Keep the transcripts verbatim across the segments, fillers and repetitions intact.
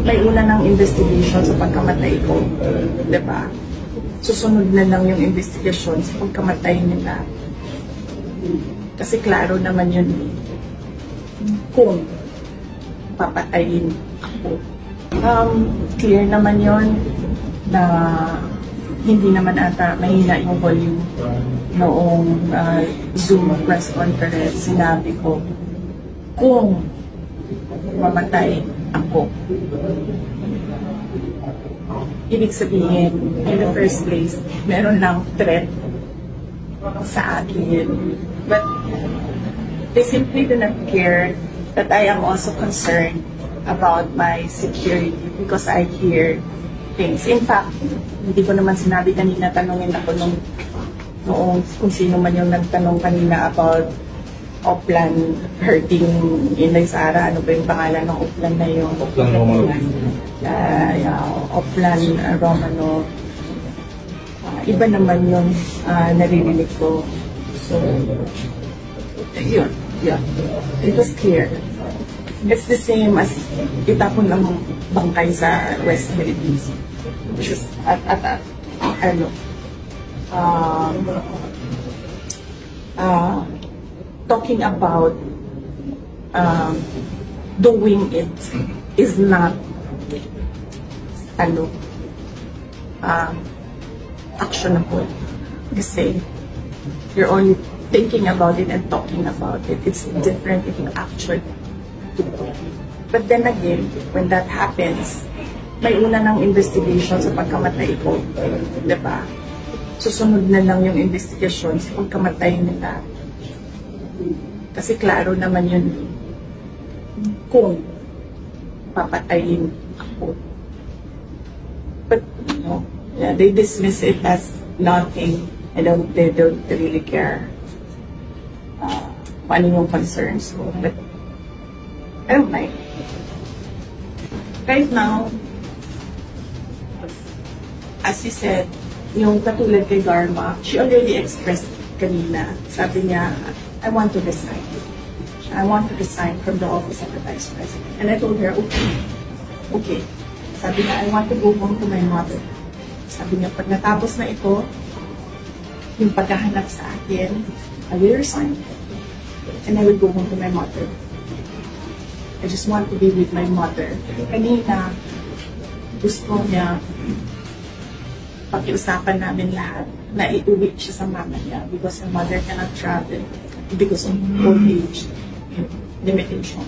may una ng investigation sa pagkamatay ko. Diba? Susunod na lang yung investigation sa pagkamatay nila. Kasi klaro naman yun kung papatayin ako. Um, clear naman yun na hindi naman ata mahina yung volume noong uh, Zoom press conference. Sinabi ko kung mamatay ako. Ibig sabihin, in the first place, meron lang threat sa akin. But they simply do not care that I am also concerned about my security because I hear things. In fact, hindi ko naman sinabi kanina, tanungin ako nung noong kung sino man yung nagtanong kanina about Oplan hurting Inday Sara. Ano ba yung pangalan ng Oplan na yun? Oplan Romano. Uh, yeah, Oplan uh, Romano. Uh, iba naman yung uh, naririnig ko. So, yun. Yeah. It was clear. It's the same as itapon ng bangkay sa West Philippines. Which is at, at, at ano, um, uh, talking about um, doing it is not ano, um, actionable. Kasi you're only thinking about it and talking about it. It's different if you actually do it. But then again, when that happens, may una ng investigation sa pagkamatay ko. Diba? Susunod na lang yung investigation sa pagkamatay nila. Kasi klaro naman yun kung papatayin ako. But, you know, yeah, they dismiss it as nothing. I don't, they don't really care uh, kung ano yung concerns ko. But, I don't mind. Right now, as you said, yung katulad kay Garma, she already expressed kanina. Sabi niya, I want to resign. I want to resign from the office of the Vice President. And I told her, okay. Okay. Sabi niya, I want to go home to my mother. Sabi niya, pag natapos na ito, yung paghahanap sa akin, I will resign. And I will go home to my mother. I just want to be with my mother. Kanina, gusto niya pakiusapan namin lahat na iuwi siya sa mama niya because her mother cannot travel because of old age limitation.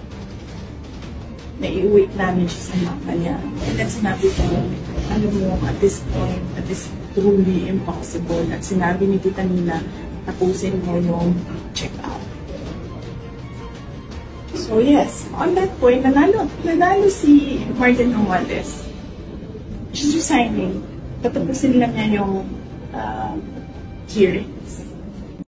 Na iuwi namin siya sa mama niya. And then sinabi ko, ano mo, at this point, at this truly impossible. At sinabi ni Tita Nina, tapusin mo yung check-out. So yes, on that point, nanalo, nanalo si Martin Romualdez. She's resigning. Tatapusin lang niya yung uh, hearing.